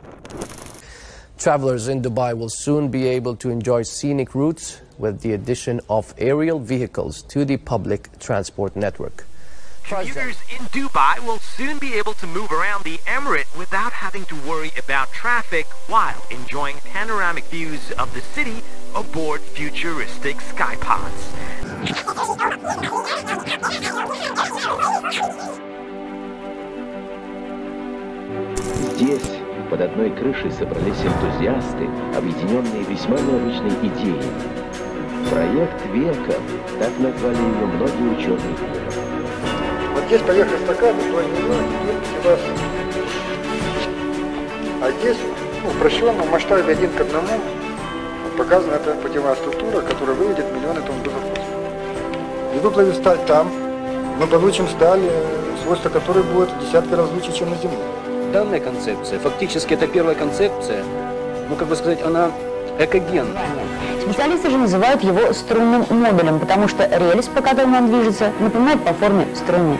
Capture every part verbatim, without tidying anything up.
Travelers in Dubai will soon be able to enjoy scenic routes with the addition of aerial vehicles to the public transport network. Commuters in Dubai will soon be able to move around the Emirate without having to worry about traffic while enjoying panoramic views of the city aboard futuristic skypods. Здесь, под одной крышей, собрались энтузиасты, объединенные весьма необычной идеей. Проект века, так назвали ее многие ученые мира. Вот здесь поверхность такая, вдоль нее идет ситуация. А здесь, ну, в упрощенном масштабе один к одному показана эта путевая структура, которая выведет миллионы тонн грузов в космос. И выплавив сталь там, мы получим сталь, свойства которой будут в десятки раз лучше, чем на Земле. Данная концепция, фактически это первая концепция, ну как бы сказать, она экогенная. Специалисты же называют его струнным модулем, потому что рельс, по которому он движется, напоминает по форме струны.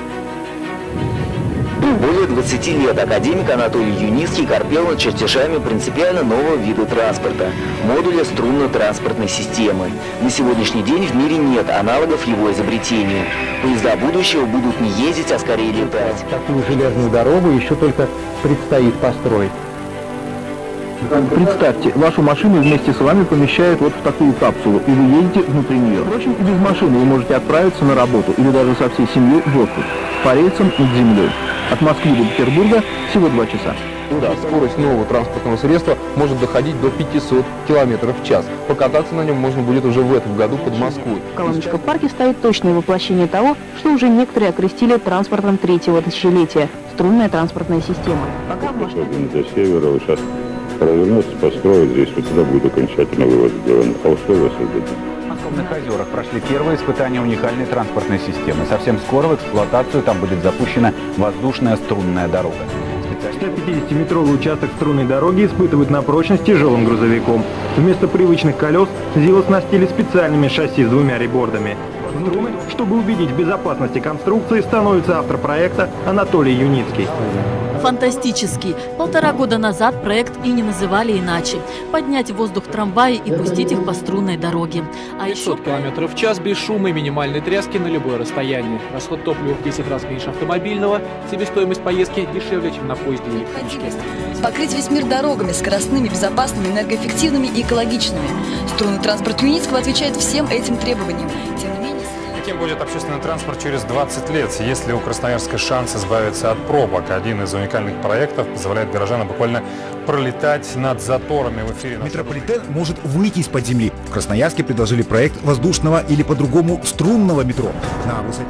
Более двадцати лет академик Анатолий Юницкий корпел над чертежами принципиально нового вида транспорта – модуля струнно-транспортной системы. На сегодняшний день в мире нет аналогов его изобретению. Поезда будущего будут не ездить, а скорее летать. Такую железную дорогу еще только предстоит построить. Представьте, вашу машину вместе с вами помещают вот в такую капсулу, и вы едете внутри нее. Впрочем, и без машины вы можете отправиться на работу или даже со всей семьей в отпуск по рельсам над землей. От Москвы до Петербурга всего два часа. Да, скорость нового транспортного средства может доходить до пятисот километров в час. Покататься на нем можно будет уже в этом году под Москвой. Колоночка в парке стоит точное воплощение того, что уже некоторые окрестили транспортом третьего тысячелетия – струнная транспортная система. Пока особенно до севера, вы сейчас развернется, построить здесь, вот туда будет окончательно вывод сделан, а условия создадут. В Подмосковных озерах прошли первые испытания уникальной транспортной системы. Совсем скоро в эксплуатацию там будет запущена воздушная струнная дорога. сто пятидесятиметровый участок струнной дороги испытывают на прочность тяжелым грузовиком. Вместо привычных колес ЗИЛ оснастили специальными шасси с двумя ребордами. Струны, чтобы убедить в безопасности конструкции, становится автор проекта Анатолий Юницкий. Фантастический. Полтора года назад проект и не называли иначе. Поднять в воздух трамваи и пустить их по струнной дороге. А еще... пятьсот километров в час без шума и минимальной тряски на любое расстояние. Расход топлива в десять раз меньше автомобильного. Себестоимость поездки дешевле, чем на поезде или электричке. Покрыть весь мир дорогами скоростными, безопасными, энергоэффективными и экологичными. Струнный транспорт Юницкого отвечает всем этим требованиям. Тем не менее... Каким будет общественный транспорт через двадцать лет? Есть ли у Красноярска шанс избавиться от пробок? Один из уникальных проектов позволяет горожанам буквально пролетать над заторами в эфире. Метрополитен может выйти из-под земли. В Красноярске предложили проект воздушного или по-другому струнного метро на высоте.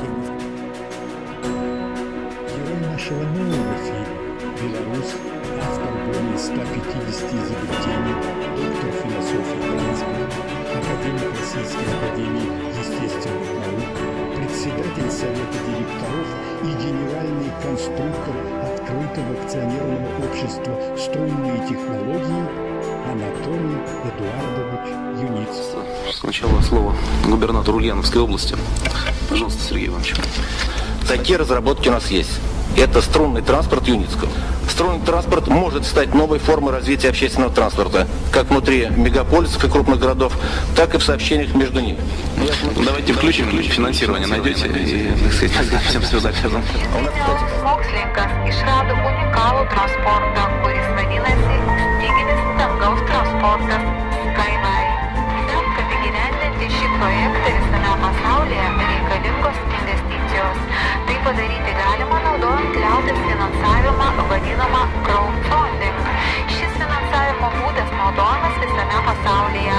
Герой нашего нового фильма «Беларусь», автор более ста пятидесяти изобретений, доктор философии транспорта, академик Российской академии естественных наук, председатель Совета директоров и генеральный конструктор открытого акционерного общества «Струнные технологии» Анатолий Эдуардович Юницкий. Сначала слово губернатору Ульяновской области. Пожалуйста, Сергей Иванович. Такие разработки у нас есть. Это струнный транспорт Юницкого. Струнный транспорт может стать новой формой развития общественного транспорта, как внутри мегаполисов и крупных городов, так и в сообщениях между ними. Давайте включим финансирование, найдете и всем всего дальше. Mokslininkas išrado unikalų transportą, kuris vadinasi styginis dangaus transportas Skyway. Tam, kad įgyvendinti šį projektą visame pasaulyje reikalingos investicijos. Tai padaryti galima naudojant liaudies finansavimą vadinamą crowdfunding. Šis finansavimo būdas naudojamas visame pasaulyje.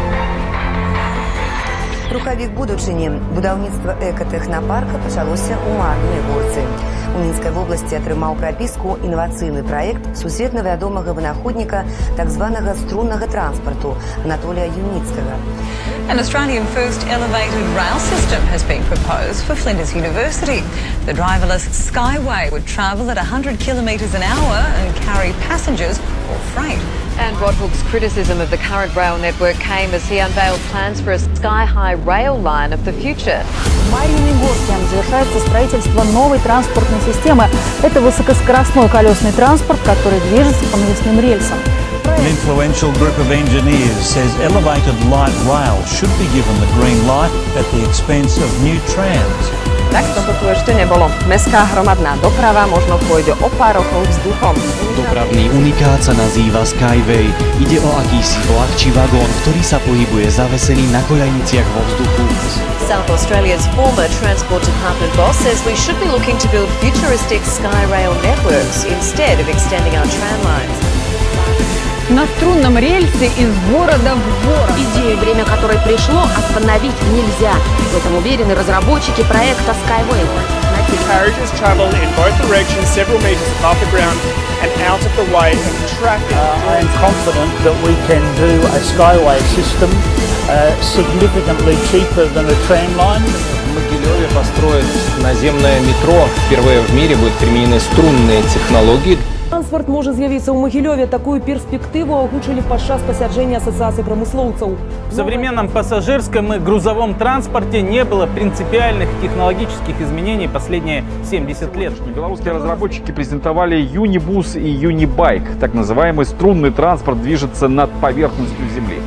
Рухавік будучыні. Будаўніцтва экатэхнапарка пачалося ў марнай горцы. У Мінскай вобласці атрымаў прапіску інавацыйны праект сусветна вядомага вынаходніка так званага струннага транспарту Анатолія Юніцкага. An Australian first elevated rail system has been proposed for Flinders University. The driverless Skyway would travel at one hundred kilometres an hour and carry passengers or freight And Rod Hook's criticism of the current rail network came as he unveiled plans for a sky-high rail line of the future. В Марьиной Горке завершается строительство новой транспортной системы. Это высокоскоростной колесный транспорт, который движется по навесным рельсам. An influential group of engineers says elevated light rail should be given the green light at the expense of new trams. Takto to tu ešte nebolo. Mestská hromadná doprava možno pôjde o pár rokov vzduchom. Dopravný unikát sa nazýva Skyway. Ide o akýsi vlak či vagón, ktorý sa pohybuje zavesený na koľajniciach vo vzduchu. South Australia's former Transport Department boss says we should be looking to build futuristic Skyrail networks instead of extending our tram lines. На струнном рельсе из города в город. Идея, время которой пришло, остановить нельзя. В этом уверены разработчики проекта Skyway. Carriages travel in both directions several meters above the ground and out of the way of traffic. Uh, I am confident that we can do a Skyway system uh, significantly cheaper than a tram line. В Могилеве построят наземное метро. Впервые в мире будут применены струнные технологии. Транспорт може з'явитися у Могилеве. Такую перспективу озвучили падчас пасяджэння Ассоциации промысловцев. В современном пассажирском и грузовом транспорте не было принципиальных технологических изменений последние семьдесят лет. Белорусские разработчики презентовали Юнибус и Юнибайк. Так называемый струнный транспорт движется над поверхностью земли.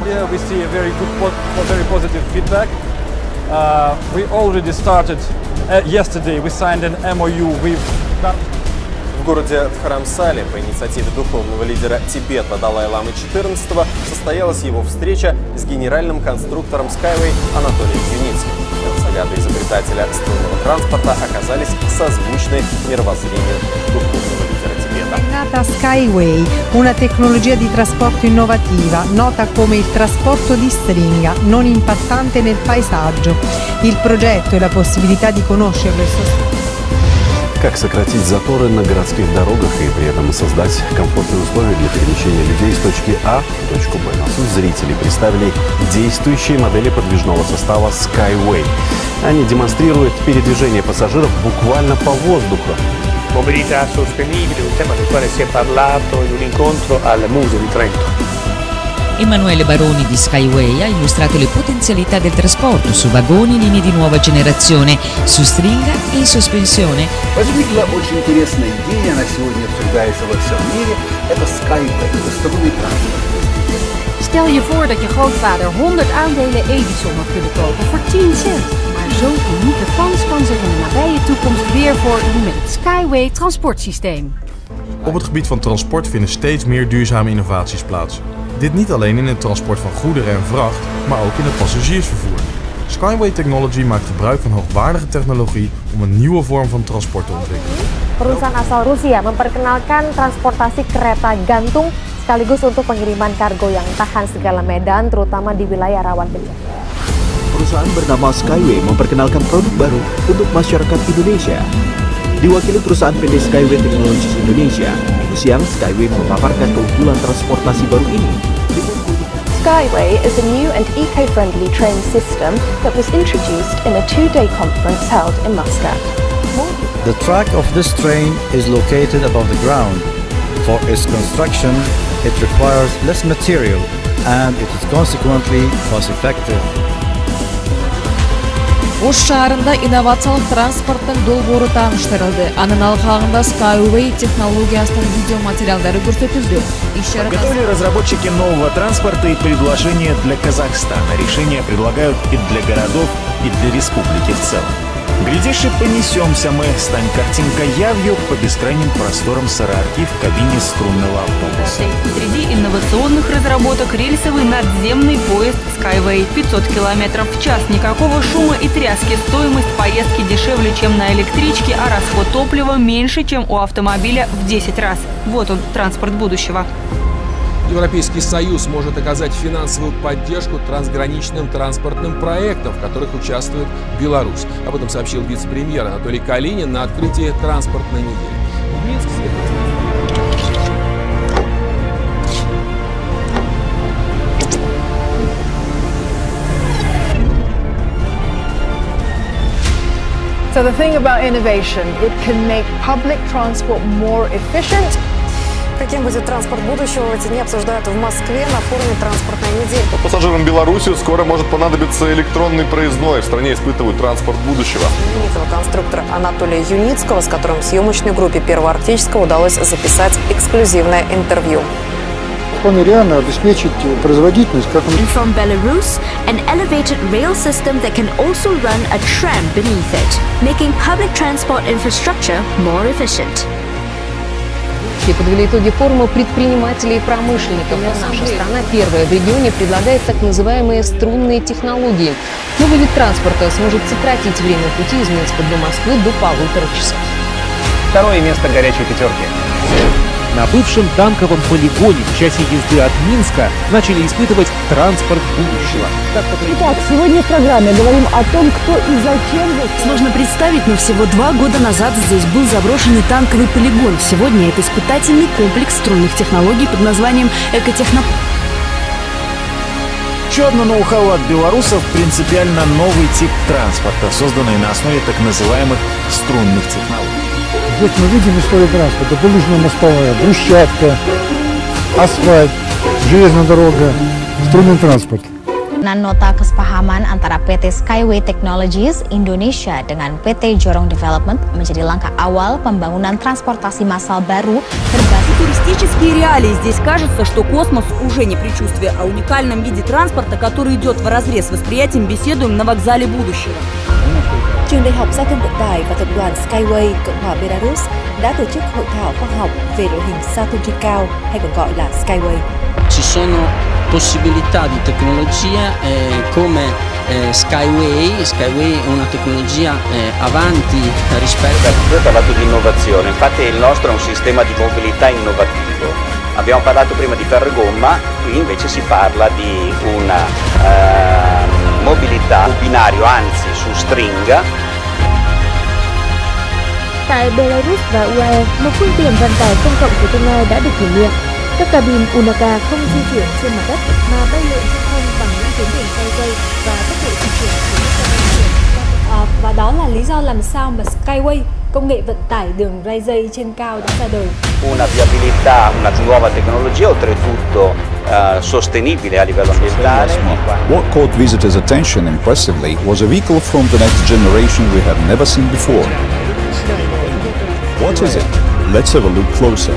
В городе Дхарамсале по инициативе духовного лидера Тибета Далай-ламы четырнадцатого состоялась его встреча с генеральным конструктором Skyway Анатолием Юницким. Взгляды изобретателя струнного транспорта оказались созвучны мировоззрению духовного лидера Tibeta. È nata Skyway, una tecnologia di trasporto innovativa, nota come il trasporto di stringa, non impattante nel paesaggio. Il progetto e la possibilità di conoscerlo e sostenere. Как сократить заторы на городских дорогах и при этом создать комфортные условия для перемещения людей с точки А в точку Б. На суд зрителей представили действующие модели подвижного состава Skyway. Они демонстрируют передвижение пассажиров буквально по воздуху. Mobilità sostenibile, un tema del quale si è parlato in un incontro al Museo di Trento. Emanuele Baroni di Skyway ha illustrato le potenzialità del trasporto su vagoni, linee di nuova generazione, su stringa e in sospensione. Возникла очень интересная идея, она сегодня обсуждается во всем мире. Это Skyway, это струнный транспорт. Stel je voor dat je grootvader honderd aandelen Edison had kunnen kopen voor tien cent. Maar zo'n unieke kans kan zich in de nabije toekomst weer voordoen met het Skyway transportsysteem. Op het gebied van transport vinden steeds meer duurzame innovaties plaats. Dit niet alleen in het transport van goederen en vracht, maar ook in het passagiersvervoer. Skyway Technology maakt gebruik van hoogwaardige technologie om een nieuwe vorm van transport te ontwikkelen. Perusahaan asal Rusia memperkenalkan transportasi kereta gantung sekaligus untuk pengiriman kargo yang tahan segala medan, terutama di wilayah rawan bencana. Perusahaan bernama Skyway memperkenalkan produk baru untuk masyarakat Indonesia. Diwakili perusahaan P T Skyway Technologies Indonesia, minggu siang Skyway memaparkan keunggulan transportasi baru ini. Skyway is a new and eco-friendly train system that was introduced in a two-day conference held in Muscat. The track of this train is located above the ground. For its construction, it requires less material and it is consequently cost-effective. Ош шаарында инновациялык транспорттун долбоору тааныштырылды. Анын алкагында Skyway технологиясынын видеоматериалдары көрсөтүлдү. Подготовили разработчики нового транспорта и предложения для Казахстана. Решения предлагают и для городов, и для республики в целом. Глядишь, и понесемся мы, стань картинка явью по бескрайним просторам Сараарки в кабине струнного автобуса. Среди инновационных разработок рельсовый надземный поезд Skyway. пятьсот километров в час, никакого шума и тряски. Стоимость поездки дешевле, чем на электричке, а расход топлива меньше, чем у автомобиля в десять раз. Вот он, транспорт будущего. Европейский Союз может оказать финансовую поддержку трансграничным транспортным проектам, в которых участвует Беларусь. Об этом сообщил вице-премьер Анатолий Калинин на открытии транспортной недели. В Минск So the thing about innovation, it can make public transport more efficient. Каким будет транспорт будущего, в эти дни обсуждают в Москве на форуме «Транспортная неделя». Пассажирам Беларуси скоро может понадобиться электронный проездной. В стране испытывают транспорт будущего. Знаменитого конструктора Анатолия Юницкого, с которым съемочной группе Первого Арктического удалось записать эксклюзивное интервью. Он реально обеспечит производительность, как он... From Belarus, an elevated rail system that can also run a tram beneath it, making public transport infrastructure more efficient. Подвели итоги форума предпринимателей и промышленников. Наша страна первая в регионе предлагает так называемые струнные технологии. Новый вид транспорта сможет сократить время пути из Минска до Москвы до полутора часов. Второе место горячей пятерки. На бывшем танковом полигоне в часе езды от Минска начали испытывать транспорт будущего. Итак, сегодня в программе говорим о том, кто и зачем... Сложно представить, но всего два года назад здесь был заброшенный танковый полигон. Сегодня это испытательный комплекс струнных технологий под названием «Экотехно». Еще одно ноу-хау от белорусов – принципиально новый тип транспорта, созданный на основе так называемых струнных технологий. Здесь мы видим историю транспорта. Булыжно-мостовая, брусчатка, асфальт, железная дорога, струнный транспорт. Nota kesepahaman antara P T Skyway Technologies Indonesia dengan P T Jorong Development menjadi langkah awal pembangunan transportasi massal baru berbasis туристические реалии. Здесь кажется, что космос уже не предчувствие, а уникальном виде транспорта, который идет вразрез с восприятием, bеседуем на вокзале будущего. Trường Đại học Giao thông Vận tải và Tập đoàn Skyway Cộng hòa Belarus đã tổ chức hội thảo khoa học về đội hình giao thông trên cao, hay còn gọi là Skyway. Ci sono possibilità di tecnologia eh, come eh, Skyway. Skyway è una tecnologia eh, avanti rispetto a... Voi avete parlato di innovazione, infatti il nostro è un sistema di mobilità innovativo. Abbiamo parlato prima di ferro e gomma, qui invece si parla di una eh, mobilità su binario, anzi su stringa. Tại Belarus và u a e, một phương tiện vận tải công cộng của tương lai đã được thử nghiệm. Các cabin Unaka không di chuyển trên mặt đất mà bay lượn trên không bằng những tuyến đường quay dây và tốc độ di chuyển của các cabin. À, và đó là lý do làm sao mà Skyway, công nghệ vận tải đường ray dây trên cao đã ra đời. Una viabilità, una nuova tecnologia, oltretutto uh, sostenibile a livello ambientale. What caught visitors' attention impressively was a vehicle from the next generation we have never seen before. What is it? Let's have a look closer.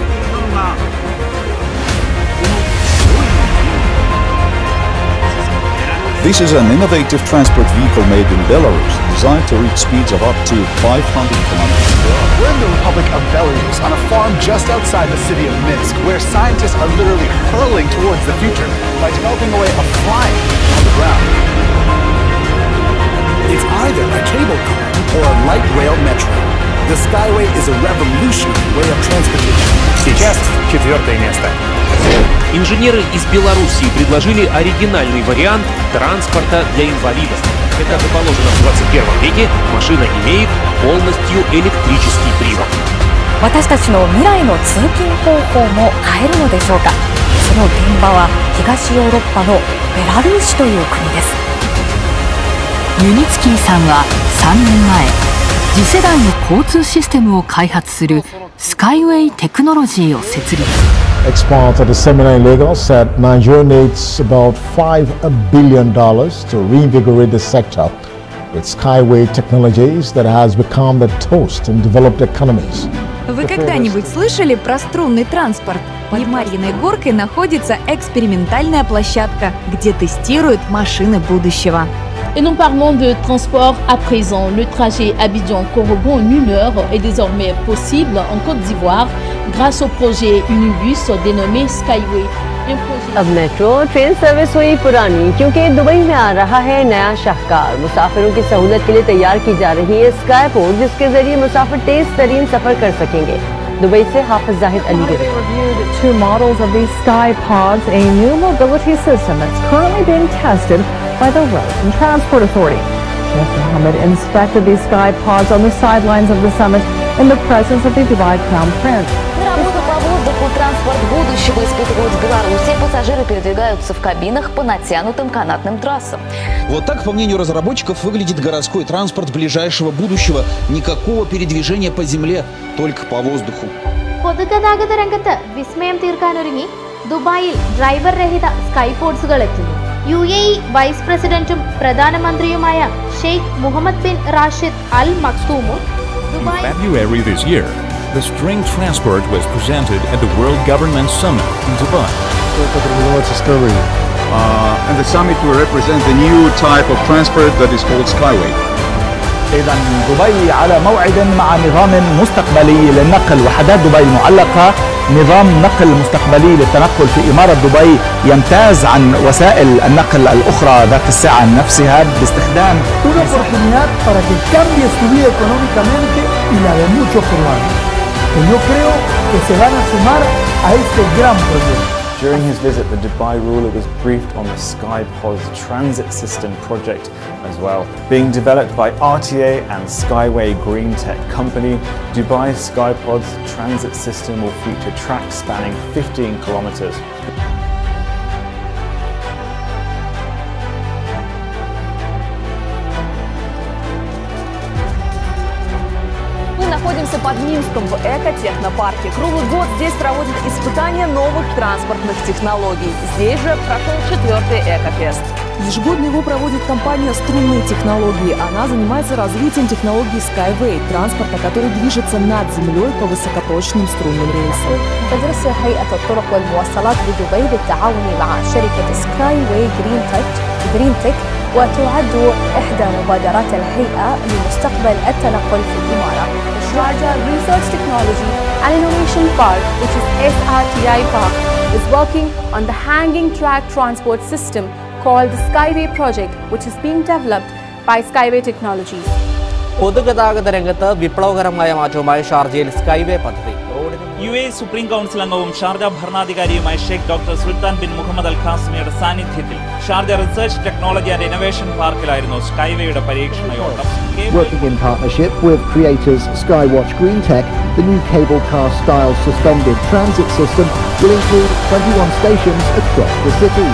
This is an innovative transport vehicle made in Belarus, designed to reach speeds of up to five hundred kilometers per hour. We're in the Republic of Belarus, on a farm just outside the city of Minsk, where scientists are literally hurling towards the future by developing a way of flying on the ground. It's either a cable car or a light rail metro. The Skyway is a revolutionary way of transportation. Сейчас четвертое место. Инженеры из Белоруссии предложили оригинальный вариант транспорта для инвалидов. Как и положено в двадцать первом веке, машина имеет полностью электрический привод. 私たちの未来の通勤方法も変えるのでしょうか。その現場は東ヨーロッパのベラルーシという国です。 ユニツキーさんはさんねんまえ、次世代の交通システムを開発するスカイウェイテクノロジーを設立。 Experts at the seminar in Lagos said Nigeria needs about five billion dollars to reinvigorate the sector with Skyway technologies that has become the toast in developed economies. Вы когда-нибудь слышали про струнный транспорт? Под Марьиной горкой находится экспериментальная площадка, где тестируют машины будущего. Et nous parlons de transport à présent. Le trajet Abidjan-Korogon en une heure est désormais possible en Côte d'Ivoire grâce au projet Unibus dénommé Skyway. अब metro train service हुई पुरानी क्योंकि दुबई में आ रहा है नया शाहकार। मुसाफिरों की सहूलत के लिए तैयार की जा रही है स्काई पोर्ट, जिसके जरिए मुसाफिर तेज तरीन सफर कर सकेंगे। दुबई से हाफिज जाहिद अली के two models of these sky pods, a new mobility system that's currently being tested by the Road and Transport Authority. Sheikh Mohammed inspected these sky pods on the sidelines of the summit in the presence of the Dubai Crown Prince. Транспорт будущего испытывают в Беларуси. Пассажиры передвигаются в кабинах по натянутым канатным трассам. Вот так, по мнению разработчиков, выглядит городской транспорт ближайшего будущего. Никакого передвижения по земле, только по воздуху. പൊതുഗതാഗത രംഗത്ത് വിസ്മയം തീർക്കാനൊരുങ്ങി ദുബായിൽ ഡ്രൈവർ രഹിത സ്കൈപോഡ്സുകൾ എത്തുന്നു. U A E vice പ്രസിഡന്റും പ്രധാനമന്ത്രിയുമായ Sheikh Mohammed bin Rashid Al മക്തൂമും In February this year, the String Transport was presented at the World Government Summit in Dubai. Uh, and the summit will represent the new type of transport that is called Skyway. إذا دبي على موعد مع نظام مستقبلي للنقل. وحدات دبي المعلقة نظام نقل مستقبلي للتنقل في إمارة دبي يمتاز عن وسائل النقل الأخرى ذات الساعة نفسها باستخدام una oportunidad para que cambie su vida económicamente y la de muchos peruanos, que yo creo que se van a sumar a este gran proyecto. During his visit, the Dubai ruler was briefed on the SkyPods transit system project as well. Being developed by R T A and Skyway Green Tech Company, Dubai's SkyPods transit system will feature tracks spanning fifteen kilometers. Мы находимся под Минском в экотехнопарке. Круглый год здесь проводят испытания новых транспортных технологий. Здесь же прошел четвертый Экофест. Ежегодно его проводит компания «Струнные технологии». Она занимается развитием технологии Skyway, транспорта, который движется над землей по высокопрочным струнным рельсам. تدرس هيئة الطرق والمواصلات بدبي بالتعاون مع شركة Skyway Green Tech Green Tech وتعد إحدى مبادرات الهيئة لمستقبل التنقل في الإمارة. Sharjah Research Technology and Innovation Park, which is S R T I Park, is working on the hanging track transport system called the Skyway project, which is being developed by Skyway Technologies. പൊതുഗതാഗത രംഗത്ത് വിപ്ലവകരമായ മാറ്റവുമായി ഷാർജയിൽ Skyway പദ്ധതി. U A supreme council അംഗവും Sharjah ഭരണാധികാരിയുമായ Sheikh doctor Sultan bin Mohammed Al ഖാസിമിയുടെ സാന്നിധ്യത്തിൽ Sharjah research technology and innovation പാർക്കിലായിരുന്നു സ്കൈവേയുടെ പരീക്ഷണ യോട്ടം. Working in partnership with creators Skywatch Green Tech, the new cable car style suspended transit system will include twenty-one stations across the city.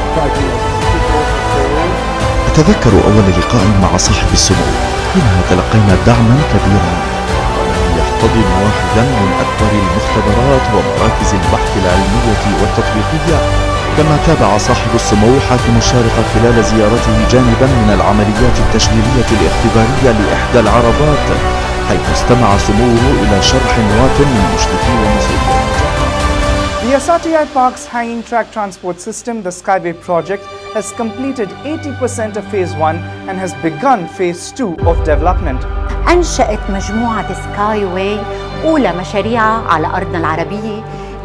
أتذكر أول لقاء مع صاحب السمو، حينها تلقينا دعما كبيرا يحتضن واحدا من أكبر المختبرات ومراكز البحث العلمية والتطبيقية، كما تابع صاحب السمو حاكم الشارقة خلال زيارته جانبا من العمليات التشغيلية الاختبارية لإحدى العربات، حيث استمع سموه إلى شرح وات من مشرفي ومسؤولين. The S R T I Park's hanging track transport system, the Skyway project, has completed eighty percent of phase one and has begun phase two of development. أنشأت مجموعة سكاي واي أولى مشاريعها على أرضنا العربية